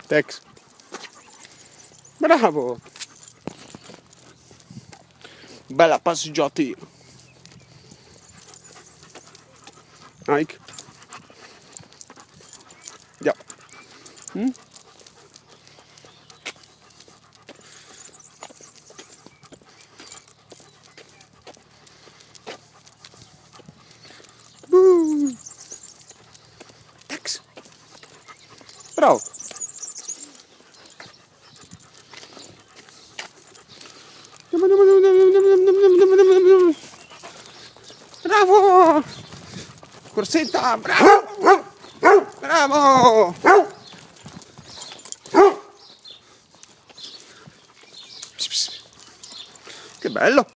Tex. Bravo. Bella passeggiatina. Ike. Ja. Tex. Bravo. Bravo. Corsetta, bravo. Bravo. Che bello.